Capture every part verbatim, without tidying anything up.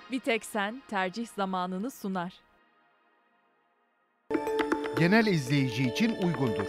Bir tek sen tercih zamanını sunar. Genel izleyici için uygundur.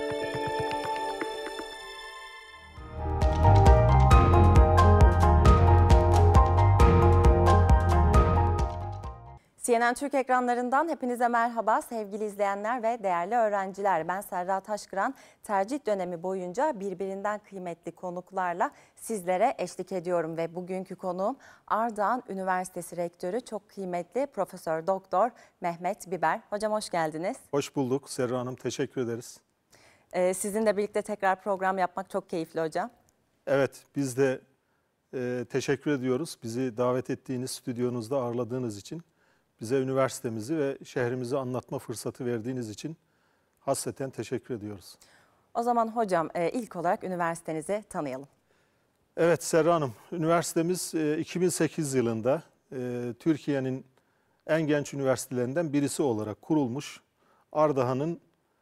C N N Türk ekranlarından hepinize merhaba sevgili izleyenler ve değerli öğrenciler. Ben Serra Taşkıran. Tercih dönemi boyunca birbirinden kıymetli konuklarla sizlere eşlik ediyorum ve bugünkü konuğum Ardahan Üniversitesi Rektörü çok kıymetli Profesör Doktor Mehmet Biber. Hocam hoş geldiniz. Hoş bulduk Serra Hanım, teşekkür ederiz. Ee, sizinle birlikte tekrar program yapmak çok keyifli hocam. Evet, biz de e, teşekkür ediyoruz. Bizi davet ettiğiniz, stüdyonuzda ağırladığınız için. Bize üniversitemizi ve şehrimizi anlatma fırsatı verdiğiniz için hasreten teşekkür ediyoruz. O zaman hocam ilk olarak üniversitenizi tanıyalım. Evet Serra Hanım, üniversitemiz iki bin sekiz yılında Türkiye'nin en genç üniversitelerinden birisi olarak kurulmuş. Ardahan'ın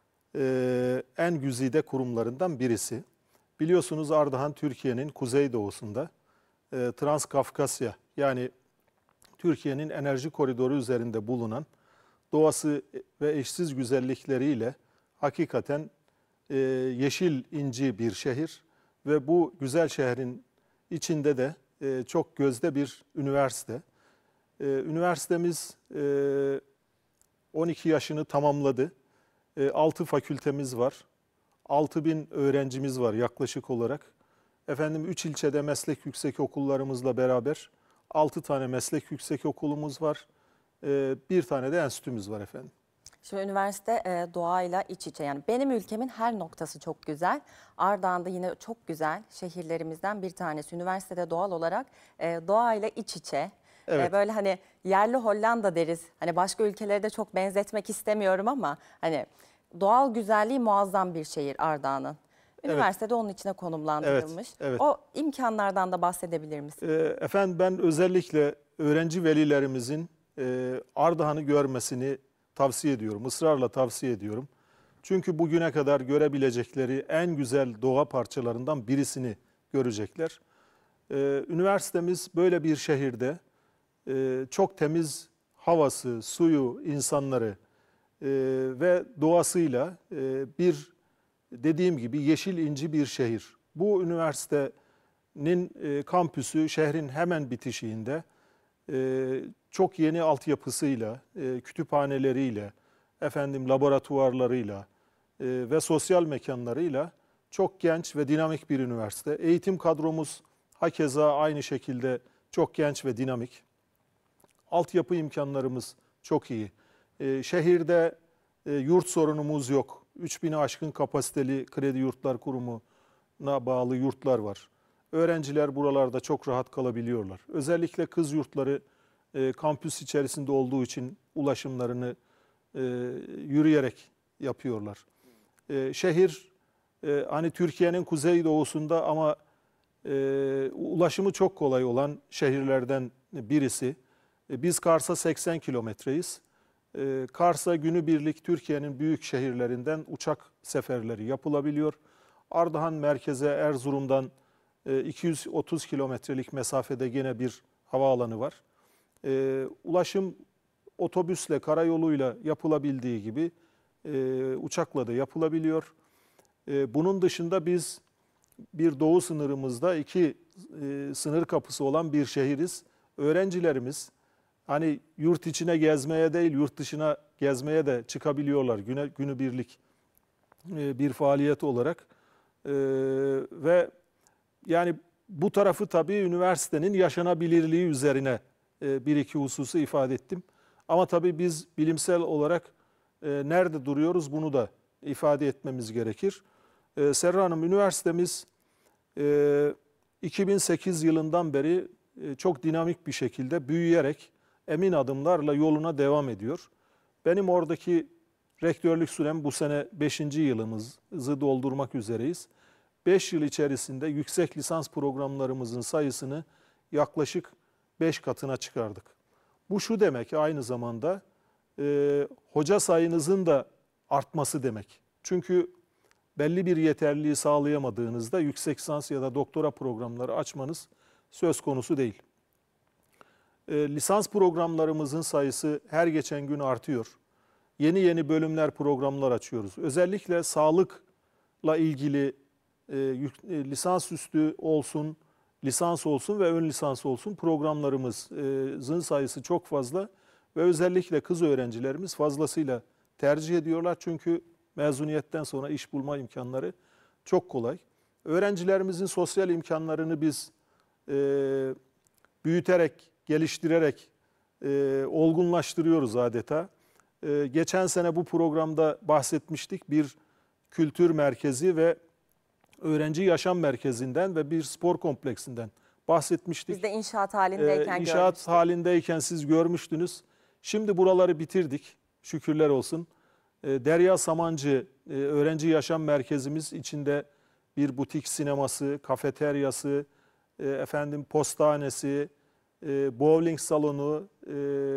en güzide kurumlarından birisi. Biliyorsunuz Ardahan Türkiye'nin kuzeydoğusunda Transkafkasya yani Türkiye'nin enerji koridoru üzerinde bulunan doğası ve eşsiz güzellikleriyle hakikaten e, yeşil inci bir şehir ve bu güzel şehrin içinde de e, çok gözde bir üniversite. E, üniversitemiz e, on iki yaşını tamamladı. E, altı fakültemiz var. altı bin öğrencimiz var yaklaşık olarak. Efendim üç ilçede meslek yüksek okullarımızla beraber altı tane meslek yüksek okulumuz var. Bir tane de enstitümüz var efendim. Şimdi üniversite doğayla iç içe. Yani benim ülkemin her noktası çok güzel. Ardahan'da yine çok güzel şehirlerimizden bir tanesi. Üniversitede doğal olarak doğayla iç içe. Evet. Böyle hani yerli Hollanda deriz. Hani başka ülkelere de çok benzetmek istemiyorum ama hani doğal güzelliği muazzam bir şehir Ardahan'ın. Üniversitede evet. Onun içine konumlandırılmış. Evet, evet. O imkanlardan da bahsedebilir misiniz? E, efendim ben özellikle öğrenci velilerimizin e, Ardahan'ı görmesini tavsiye ediyorum. Israrla tavsiye ediyorum. Çünkü bugüne kadar görebilecekleri en güzel doğa parçalarından birisini görecekler. E, üniversitemiz böyle bir şehirde e, çok temiz havası, suyu, insanları e, ve doğasıyla e, bir dediğim gibi yeşil inci bir şehir. Bu üniversitenin e, kampüsü şehrin hemen bitişiğinde e, çok yeni altyapısıyla, e, kütüphaneleriyle, efendim laboratuvarlarıyla e, ve sosyal mekanlarıyla çok genç ve dinamik bir üniversite. Eğitim kadromuz hakeza aynı şekilde çok genç ve dinamik. Altyapı imkanlarımız çok iyi. E, şehirde e, yurt sorunumuz yok. üç bini aşkın kapasiteli Kredi Yurtlar Kurumu'na bağlı yurtlar var. Öğrenciler buralarda çok rahat kalabiliyorlar. Özellikle kız yurtları e, kampüs içerisinde olduğu için ulaşımlarını e, yürüyerek yapıyorlar. E, şehir e, hani Türkiye'nin kuzeydoğusunda ama e, ulaşımı çok kolay olan şehirlerden birisi. E, biz Kars'a seksen kilometreyiz. Kars'a günübirlik Türkiye'nin büyük şehirlerinden uçak seferleri yapılabiliyor. Ardahan merkeze Erzurum'dan iki yüz otuz kilometrelik mesafede gene bir havaalanı var. Ulaşım otobüsle, karayoluyla yapılabildiği gibi uçakla da yapılabiliyor. Bunun dışında biz bir doğu sınırımızda iki sınır kapısı olan bir şehiriz. Öğrencilerimiz hani yurt içine gezmeye değil, yurt dışına gezmeye de çıkabiliyorlar güne, günübirlik bir faaliyet olarak. Ee, ve yani bu tarafı tabii üniversitenin yaşanabilirliği üzerine e, bir iki hususu ifade ettim. Ama tabii biz bilimsel olarak e, nerede duruyoruz bunu da ifade etmemiz gerekir. E, Serra Hanım, üniversitemiz e, iki bin sekiz yılından beri e, çok dinamik bir şekilde büyüyerek emin adımlarla yoluna devam ediyor. Benim oradaki rektörlük sürem bu sene beşinci yılımızı doldurmak üzereyiz. beş yıl içerisinde yüksek lisans programlarımızın sayısını yaklaşık beş katına çıkardık. Bu şu demek aynı zamanda e, hoca sayınızın da artması demek. Çünkü belli bir yeterliliği sağlayamadığınızda yüksek lisans ya da doktora programları açmanız söz konusu değil. E, lisans programlarımızın sayısı her geçen gün artıyor. Yeni yeni bölümler, programlar açıyoruz. Özellikle sağlıkla ilgili e, yük, e, lisansüstü olsun, lisans olsun ve ön lisans olsun programlarımızın sayısı çok fazla. Ve özellikle kız öğrencilerimiz fazlasıyla tercih ediyorlar. Çünkü mezuniyetten sonra iş bulma imkanları çok kolay. Öğrencilerimizin sosyal imkanlarını biz e, büyüterek, geliştirerek e, olgunlaştırıyoruz adeta. E, geçen sene bu programda bahsetmiştik. Bir kültür merkezi ve öğrenci yaşam merkezinden ve bir spor kompleksinden bahsetmiştik. Biz de inşaat halindeyken e, İnşaat görmüştük. halindeyken siz görmüştünüz. Şimdi buraları bitirdik. Şükürler olsun. E, Derya Samancı e, öğrenci yaşam merkezimiz içinde bir butik sineması, kafeteryası, e, efendim postanesi, e, bowling salonu, e,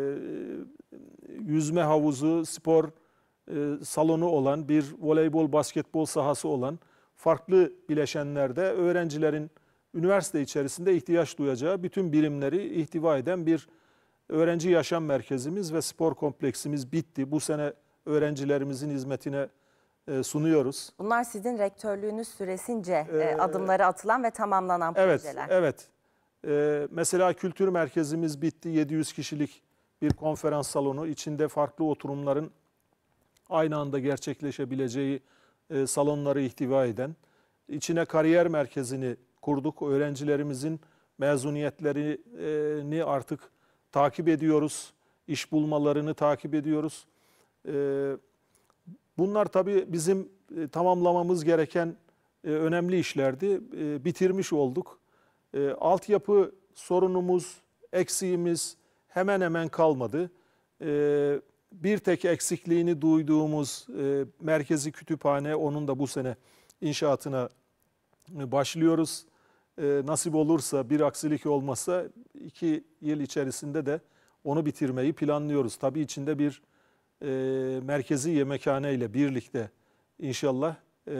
yüzme havuzu, spor e, salonu olan, bir voleybol, basketbol sahası olan farklı bileşenlerde öğrencilerin üniversite içerisinde ihtiyaç duyacağı bütün birimleri ihtiva eden bir öğrenci yaşam merkezimiz ve spor kompleksimiz bitti. Bu sene öğrencilerimizin hizmetine e, sunuyoruz. Bunlar sizin rektörlüğünüz süresince e, Ee, adımları atılan ve tamamlanan Evet, projeler. evet. Ee, mesela kültür merkezimiz bitti. yedi yüz kişilik bir konferans salonu. İçinde farklı oturumların aynı anda gerçekleşebileceği e, salonları ihtiva eden. İçine kariyer merkezini kurduk. Öğrencilerimizin mezuniyetlerini artık takip ediyoruz. İş bulmalarını takip ediyoruz. Ee, bunlar tabii bizim e, tamamlamamız gereken e, önemli işlerdi. E, bitirmiş olduk. E, altyapı sorunumuz, eksiğimiz hemen hemen kalmadı. E, bir tek eksikliğini duyduğumuz e, merkezi kütüphane, onun da bu sene inşaatına e, başlıyoruz. E, nasip olursa, bir aksilik olmazsa iki yıl içerisinde de onu bitirmeyi planlıyoruz. Tabii içinde bir e, merkezi yemekhane ile birlikte inşallah. E,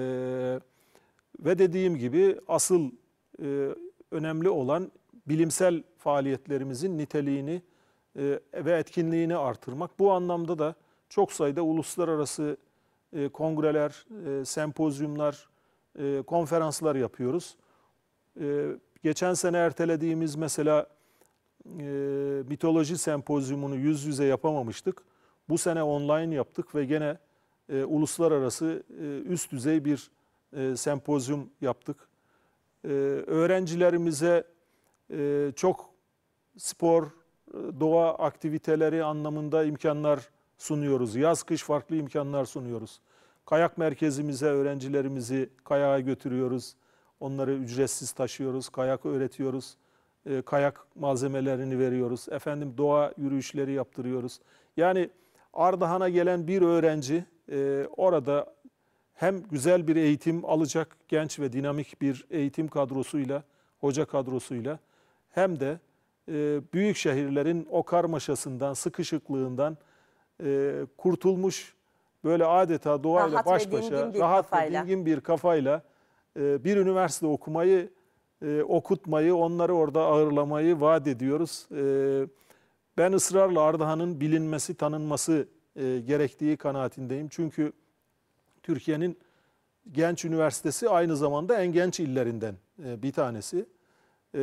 ve dediğim gibi asıl e, önemli olan bilimsel faaliyetlerimizin niteliğini e, ve etkinliğini artırmak. Bu anlamda da çok sayıda uluslararası e, kongreler, e, sempozyumlar, e, konferanslar yapıyoruz. E, geçen sene ertelediğimiz mesela e, mitoloji sempozyumunu yüz yüze yapamamıştık. Bu sene online yaptık ve gene e, uluslararası e, üst düzey bir e, sempozyum yaptık. E, öğrencilerimize e, çok spor, doğa aktiviteleri anlamında imkanlar sunuyoruz. Yaz kış farklı imkanlar sunuyoruz. Kayak merkezimize öğrencilerimizi kayağa götürüyoruz. Onları ücretsiz taşıyoruz, kayak öğretiyoruz. E, kayak malzemelerini veriyoruz. Efendim doğa yürüyüşleri yaptırıyoruz. Yani Ardahan'a gelen bir öğrenci e, orada hem güzel bir eğitim alacak, genç ve dinamik bir eğitim kadrosuyla, hoca kadrosuyla, hem de e, büyük şehirlerin o karmaşasından, sıkışıklığından e, kurtulmuş, böyle adeta doğayla Rahat ve baş başa, dingin bir rahat ve kafayla. dingin bir kafayla e, bir üniversite okumayı, e, okutmayı, onları orada ağırlamayı vaat ediyoruz. E, ben ısrarla Ardahan'ın bilinmesi, tanınması e, gerektiği kanaatindeyim. Çünkü Türkiye'nin genç üniversitesi aynı zamanda en genç illerinden e, bir tanesi. E,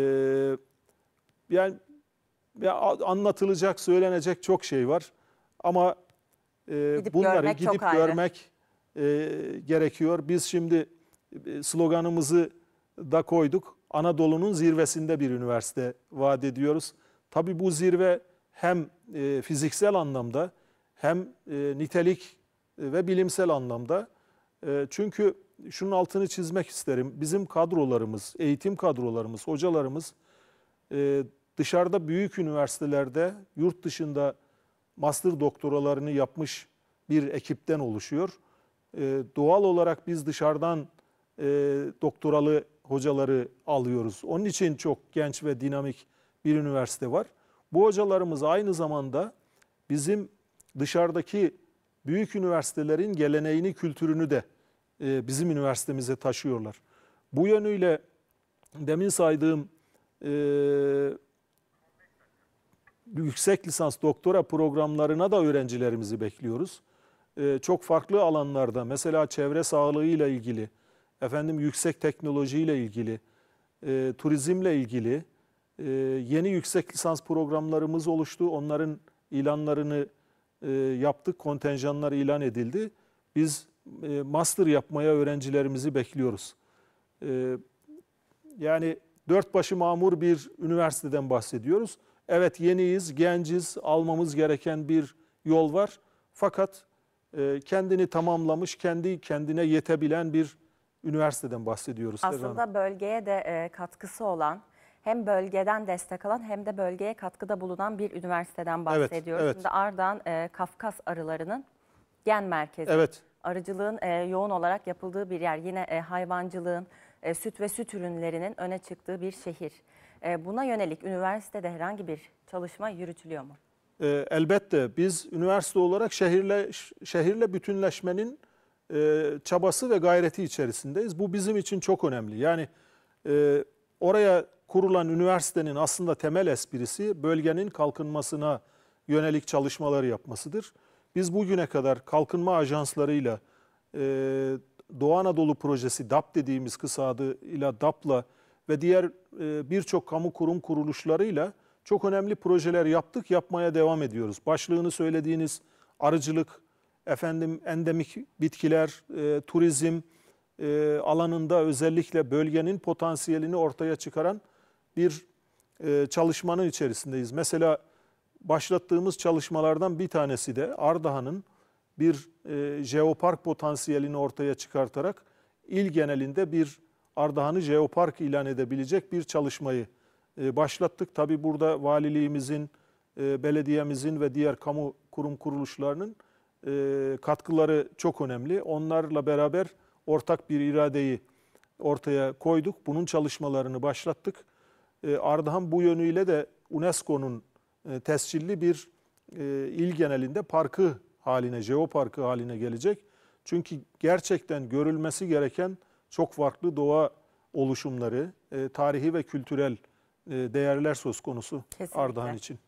yani ya anlatılacak, söylenecek çok şey var. Ama e, Gidip bunları görmek çok gidip ayrı. görmek e, gerekiyor. Biz şimdi e, sloganımızı da koyduk. Anadolu'nun zirvesinde bir üniversite vaat ediyoruz. Tabii bu zirve hem e, fiziksel anlamda hem e, nitelik ve bilimsel anlamda. E, çünkü şunun altını çizmek isterim. Bizim kadrolarımız, eğitim kadrolarımız, hocalarımız e, dışarıda büyük üniversitelerde, yurt dışında master doktoralarını yapmış bir ekipten oluşuyor. E, doğal olarak biz dışarıdan e, doktoralı hocaları alıyoruz. Onun için çok genç ve dinamik bir üniversite var. Bu hocalarımız aynı zamanda bizim dışarıdaki büyük üniversitelerin geleneğini, kültürünü de e, bizim üniversitemize taşıyorlar. Bu yönüyle demin saydığım e, yüksek lisans doktora programlarına da öğrencilerimizi bekliyoruz. E, çok farklı alanlarda, mesela çevre sağlığıyla ilgili, efendim yüksek teknolojiyle ilgili, e, turizmle ilgili e, yeni yüksek lisans programlarımız oluştu. Onların ilanlarını e, yaptık, kontenjanlar ilan edildi. Biz e, master yapmaya öğrencilerimizi bekliyoruz. E, yani dört başı mamur bir üniversiteden bahsediyoruz. Evet, yeniyiz, genciz, almamız gereken bir yol var. Fakat e, kendini tamamlamış, kendi kendine yetebilen bir üniversiteden bahsediyoruz. Aslında bölgeye de e, katkısı olan, hem bölgeden destek alan hem de bölgeye katkıda bulunan bir üniversiteden bahsediyoruz. Evet, evet. Şimdi Ardahan e, Kafkas arılarının gen merkezi. Evet. Arıcılığın e, yoğun olarak yapıldığı bir yer. Yine e, hayvancılığın, e, süt ve süt ürünlerinin öne çıktığı bir şehir. E, buna yönelik üniversitede herhangi bir çalışma yürütülüyor mu? E, elbette biz üniversite olarak şehirle şehirle bütünleşmenin e, çabası ve gayreti içerisindeyiz. Bu bizim için çok önemli. Yani e, oraya kurulan üniversitenin aslında temel esprisi bölgenin kalkınmasına yönelik çalışmaları yapmasıdır. Biz bugüne kadar kalkınma ajanslarıyla, e, Doğu Anadolu Projesi, D A P dediğimiz kısa adıyla D A P'la ve diğer e, birçok kamu kurum kuruluşlarıyla çok önemli projeler yaptık, yapmaya devam ediyoruz. Başlığını söylediğiniz arıcılık, efendim endemik bitkiler, e, turizm e, alanında özellikle bölgenin potansiyelini ortaya çıkaran bir e, çalışmanın içerisindeyiz. Mesela başlattığımız çalışmalardan bir tanesi de Ardahan'ın bir e, jeopark potansiyelini ortaya çıkartarak il genelinde bir Ardahan'ı jeopark ilan edebilecek bir çalışmayı e, başlattık. Tabii burada valiliğimizin, e, belediyemizin ve diğer kamu kurum kuruluşlarının e, katkıları çok önemli. Onlarla beraber ortak bir iradeyi ortaya koyduk. Bunun çalışmalarını başlattık. E, Ardahan bu yönüyle de UNESCO'nun e, tescilli bir e, il genelinde parkı haline, jeoparkı haline gelecek. Çünkü gerçekten görülmesi gereken çok farklı doğa oluşumları, e, tarihi ve kültürel e, değerler söz konusu. Kesinlikle. Ardahan için.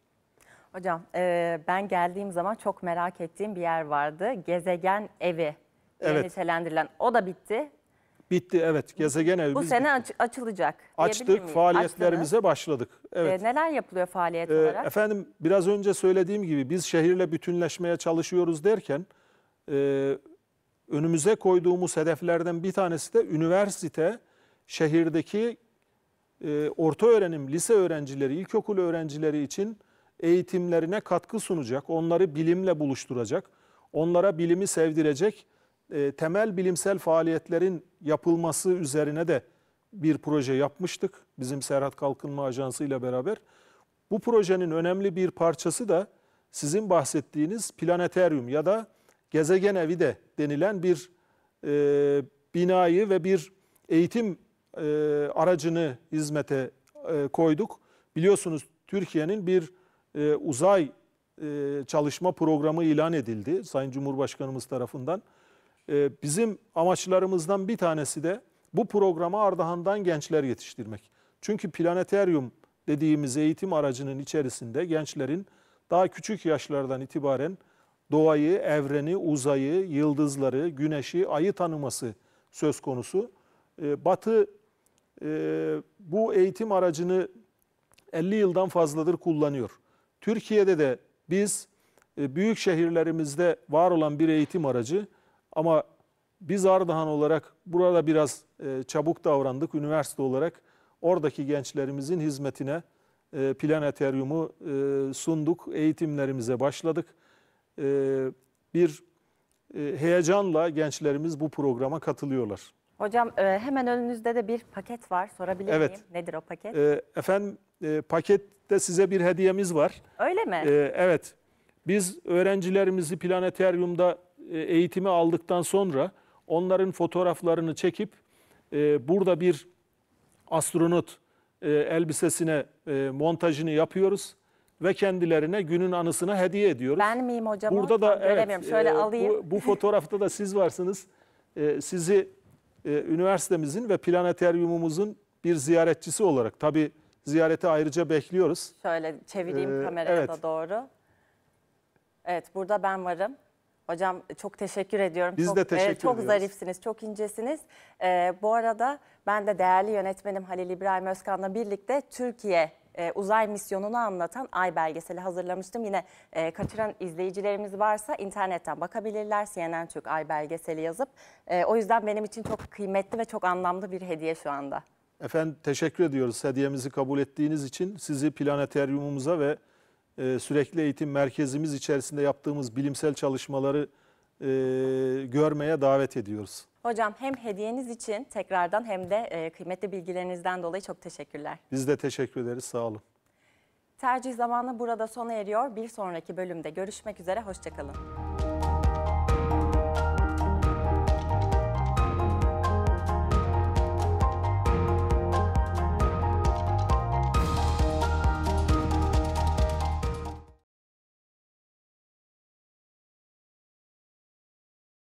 Hocam e, ben geldiğim zaman çok merak ettiğim bir yer vardı. Gezegen Evi diye Evet. nitelendirilen. O da bitti. Bitti, evet. Gezegen Evi. Bu sene aç, açılacak. Açtık, faaliyetlerimize Açtınız. başladık. Evet. E, neler yapılıyor faaliyet e, olarak? Efendim biraz önce söylediğim gibi biz şehirle bütünleşmeye çalışıyoruz derken e, önümüze koyduğumuz hedeflerden bir tanesi de üniversite şehirdeki e, orta öğrenim, lise öğrencileri, ilkokul öğrencileri için eğitimlerine katkı sunacak, onları bilimle buluşturacak, onlara bilimi sevdirecek e, temel bilimsel faaliyetlerin yapılması üzerine de bir proje yapmıştık bizim Serhat Kalkınma Ajansı ile beraber. Bu projenin önemli bir parçası da sizin bahsettiğiniz planeteryum ya da gezegen evi de denilen bir e, binayı ve bir eğitim e, aracını hizmete e, koyduk. Biliyorsunuz Türkiye'nin bir e, uzay e, çalışma programı ilan edildi Sayın Cumhurbaşkanımız tarafından. E, bizim amaçlarımızdan bir tanesi de bu programa Ardahan'dan gençler yetiştirmek. Çünkü planeteryum dediğimiz eğitim aracının içerisinde gençlerin daha küçük yaşlardan itibaren doğayı, evreni, uzayı, yıldızları, güneşi, ayı tanıması söz konusu. Batı bu eğitim aracını elli yıldan fazladır kullanıyor. Türkiye'de de biz büyük şehirlerimizde var olan bir eğitim aracı ama biz Ardahan olarak burada biraz çabuk davrandık üniversite olarak. Oradaki gençlerimizin hizmetine planeteryumu sunduk, eğitimlerimize başladık. Bir heyecanla gençlerimiz bu programa katılıyorlar. Hocam hemen önünüzde de bir paket var. Sorabilir evet. miyim? Nedir o paket? Efendim pakette size bir hediyemiz var. Öyle mi? Evet. Biz öğrencilerimizi planeteryumda eğitimi aldıktan sonra onların fotoğraflarını çekip burada bir astronot elbisesine montajını yapıyoruz ve kendilerine günün anısına hediye ediyoruz. Ben miyim hocam? Burada da evet, Şöyle alayım. Bu, bu fotoğrafta da siz varsınız. Sizi üniversitemizin ve planeteryumumuzun bir ziyaretçisi olarak, tabii ziyarete ayrıca bekliyoruz. Şöyle çevireyim Ee, kameraya evet. da doğru. Evet, burada ben varım. Hocam çok teşekkür ediyorum. Biz çok, de teşekkür Çok ediyoruz. zarifsiniz, çok incesiniz. Ee, bu arada ben de değerli yönetmenim Halil İbrahim Özkan'la birlikte Türkiye e, uzay misyonunu anlatan Ay belgeseli hazırlamıştım. Yine e, kaçıran izleyicilerimiz varsa internetten bakabilirler. C N N Türk Ay belgeseli yazıp. E, o yüzden benim için çok kıymetli ve çok anlamlı bir hediye şu anda. Efendim teşekkür ediyoruz hediyemizi kabul ettiğiniz için. Sizi planeteryumumuza ve e, sürekli eğitim merkezimiz içerisinde yaptığımız bilimsel çalışmaları e, görmeye davet ediyoruz. Hocam hem hediyeniz için tekrardan hem de e, kıymetli bilgilerinizden dolayı çok teşekkürler. Biz de teşekkür ederiz. Sağ olun. Tercih zamanı burada sona eriyor. Bir sonraki bölümde görüşmek üzere. Hoşçakalın.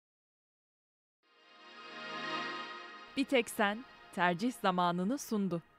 Bir Tek Sen tercih zamanını sundu.